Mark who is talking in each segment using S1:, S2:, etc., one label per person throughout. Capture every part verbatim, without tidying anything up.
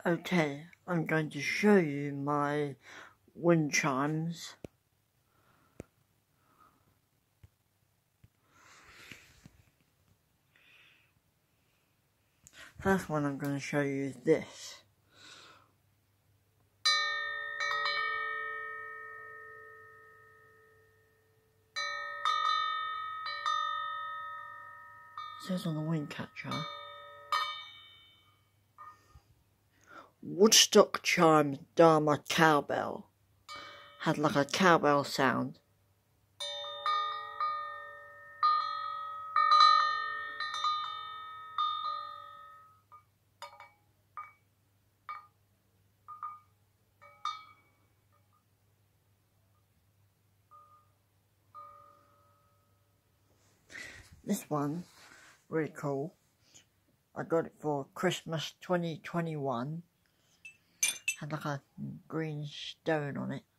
S1: Okay, I'm going to show you my wind chimes. First one I'm going to show you is this. It says on the wind catcher, Woodstock Chimes Dharma Cowbell. Had like a cowbell sound. This one, really cool. I got it for Christmas twenty twenty-one. Had like a green stone on it.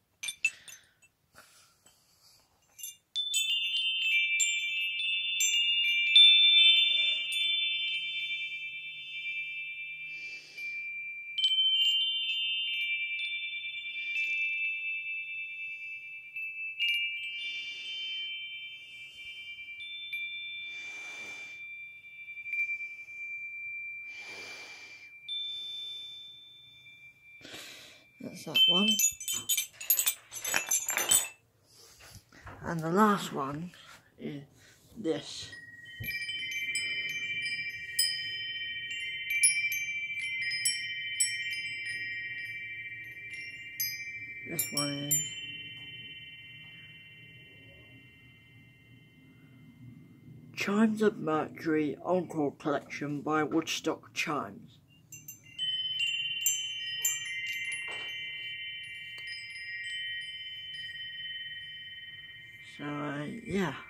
S1: That's that one. And the last one is this. This one is Chimes of Mercury Encore Collection by Woodstock Chimes. So, uh, yeah.